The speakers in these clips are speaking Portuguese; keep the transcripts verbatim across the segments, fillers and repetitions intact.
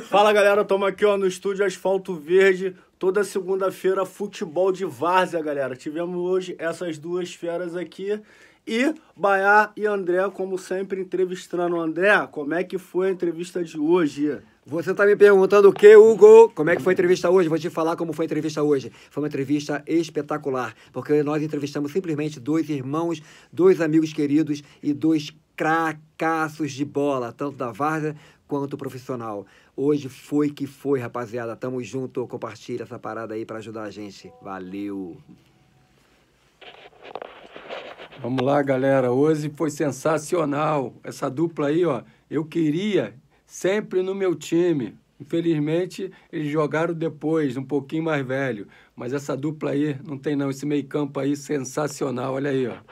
Fala galera, estamos aqui ó, no estúdio Asfalto Verde. Toda segunda-feira, futebol de várzea, galera. Tivemos hoje essas duas feras aqui. E Baiá e André, como sempre, entrevistando. André, como é que foi a entrevista de hoje? Você tá me perguntando o que, Hugo? Como é que foi a entrevista hoje? Vou te falar como foi a entrevista hoje. Foi uma entrevista espetacular, porque nós entrevistamos simplesmente dois irmãos, dois amigos queridos e dois cracaços de bola, tanto da várzea quanto profissional. Hoje foi que foi, rapaziada. Tamo junto, compartilha essa parada aí pra ajudar a gente. Valeu! Vamos lá, galera. Hoje foi sensacional. Essa dupla aí, ó, eu queria sempre no meu time. Infelizmente, eles jogaram depois, um pouquinho mais velho. Mas essa dupla aí, não tem não. Esse meio campo aí, sensacional. Olha aí, ó.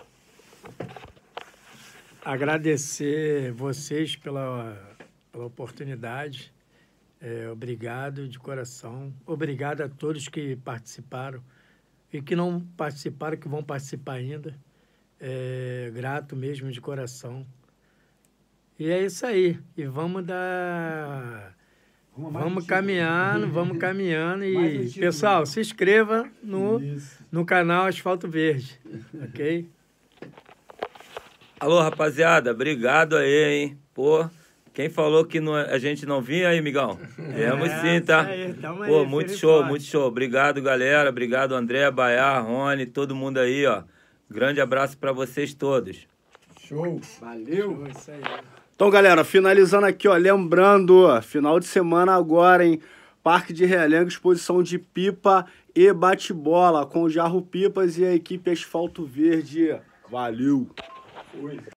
Agradecer vocês pela, pela oportunidade. É, obrigado de coração. Obrigado a todos que participaram e que não participaram, que vão participar ainda. É, grato mesmo de coração. E é isso aí. E vamos dar... Vamos, vamos caminhando, vamos caminhando. E, um pessoal, se inscreva no, no canal Asfalto Verde, ok? Alô, rapaziada. Obrigado aí, hein? Pô, quem falou que não, a gente não vinha aí, migão? Viemos é, sim, tá? Aí, Pô, aí, muito show, forte. muito show. Obrigado, galera. Obrigado, André, Baiá, Rony, todo mundo aí, ó. Grande abraço pra vocês todos. Show. Valeu. Show, isso aí. Então, galera, finalizando aqui, ó, lembrando, ó, final de semana agora, hein? Parque de Realengo, exposição de pipa e bate-bola com o Jarro Pipas e a equipe Asfalto Verde. Valeu! Oi.